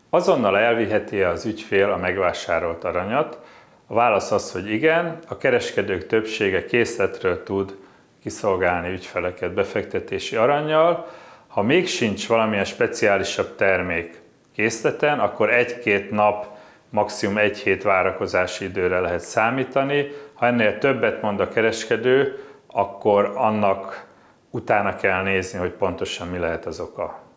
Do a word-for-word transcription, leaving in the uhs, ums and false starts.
Azonnal elviheti az ügyfél a megvásárolt aranyat? A válasz az, hogy igen, a kereskedők többsége készletről tud kiszolgálni ügyfeleket befektetési arannyal. Ha még sincs valamilyen speciálisabb termék készleten, akkor egy-két nap, maximum egy hét várakozási időre lehet számítani. Ha ennél többet mond a kereskedő, akkor annak utána kell nézni, hogy pontosan mi lehet az oka.